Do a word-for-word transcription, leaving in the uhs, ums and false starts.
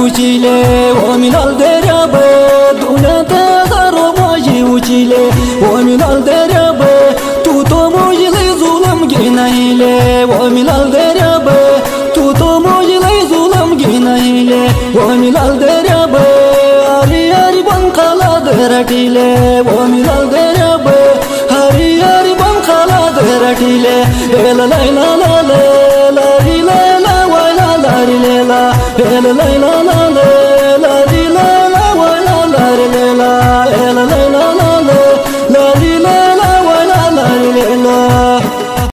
ucile Omin al dereabă Dumneata zaro moji ucile Omin al dereabă Tu to mojile zulam ginaile Omin al dereabă Tu to mojile zulam ginaile Omin al dereabă Ari ari bankala deratile Omin al dereabă Ari ari bankala deratile La la la la la la la la la la la la la la la la